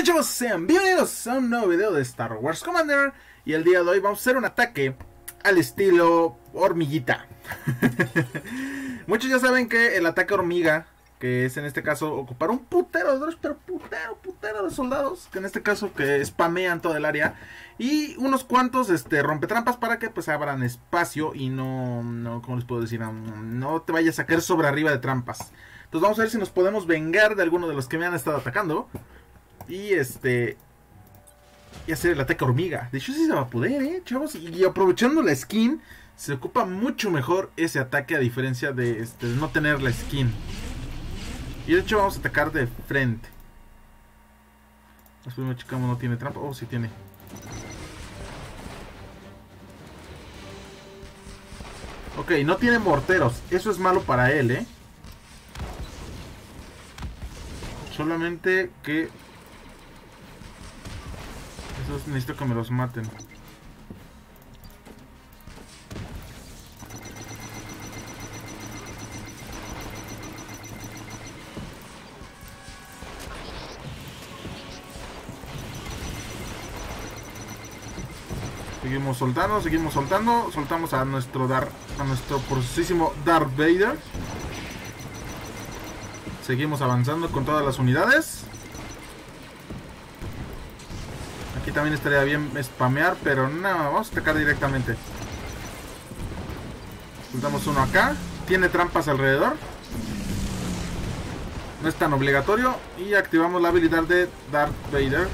Chavos, sean bienvenidos a un nuevo video de Star Wars Commander. Y el día de hoy vamos a hacer un ataque al estilo hormiguita. Muchos ya saben que el ataque hormiga, que es en este caso ocupar un putero de drones, pero putero de soldados, que en este caso que spamean todo el área, y unos cuantos rompetrampas para que pues abran espacio y no, ¿cómo les puedo decir? No te vayas a caer sobre arriba de trampas. Entonces vamos a ver si nos podemos vengar de alguno de los que me han estado atacando. Y hacer el ataque hormiga. De hecho sí se va a poder, chavos. Y aprovechando la skin, se ocupa mucho mejor ese ataque a diferencia de no tener la skin. Y de hecho vamos a atacar de frente. Después checamos, no tiene trampa. Oh, sí tiene. Ok, no tiene morteros. Eso es malo para él, Solamente que esos necesito que me los maten. Seguimos soltando. Soltamos a nuestro poderosísimo Darth Vader. Seguimos avanzando con todas las unidades. Aquí también estaría bien spamear, pero no, vamos a atacar directamente. Soltamos uno acá. Tiene trampas alrededor. No es tan obligatorio. Y activamos la habilidad de Darth Vader.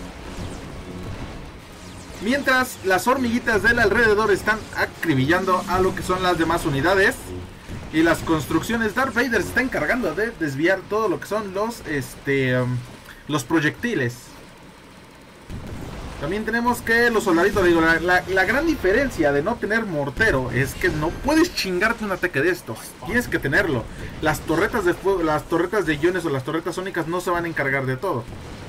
Mientras las hormiguitas del alrededor están acribillando a lo que son las demás unidades. Y las construcciones, Darth Vader se está encargando de desviar todo lo que son los proyectiles. También tenemos que los soldaditos, digo, la gran diferencia de no tener mortero es que no puedes chingarte un ataque de estos. Tienes que tenerlo. Las torretas de fuego, las torretas de iones o las torretas sónicas no se van a encargar de todo.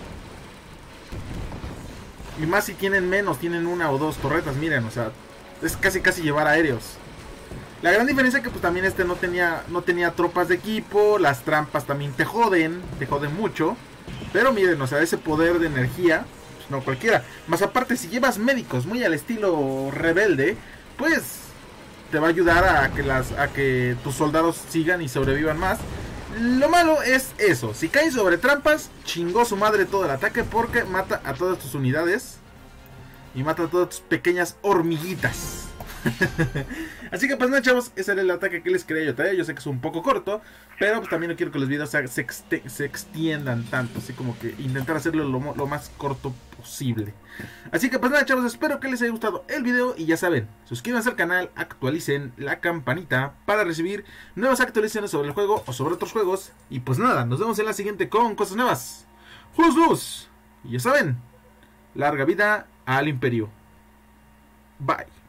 Y más si tienen menos, tienen una o dos torretas, miren, o sea, es casi llevar aéreos. La gran diferencia es que pues también no tenía tropas de equipo, las trampas también te joden mucho. Pero miren, o sea, ese poder de energía, pues no cualquiera. Más aparte, si llevas médicos muy al estilo rebelde, pues te va a ayudar a que tus soldados sigan y sobrevivan más. Lo malo es eso, si caes sobre trampas, chingó su madre todo el ataque porque mata a todas tus unidades. Y mata a todas tus pequeñas hormiguitas. Así que pues nada, chavos, ese era el ataque que les quería yo traer. Yo sé que es un poco corto, pero pues también no quiero que los videos se extiendan tanto. Así como que intentar hacerlo lo más corto posible. Así que pues nada, chavos, espero que les haya gustado el video. Y ya saben, suscríbanse al canal, actualicen la campanita para recibir nuevas actualizaciones sobre el juego o sobre otros juegos. Y pues nada, nos vemos en la siguiente con cosas nuevas. ¡Jus! Y ya saben, larga vida al Imperio. Bye.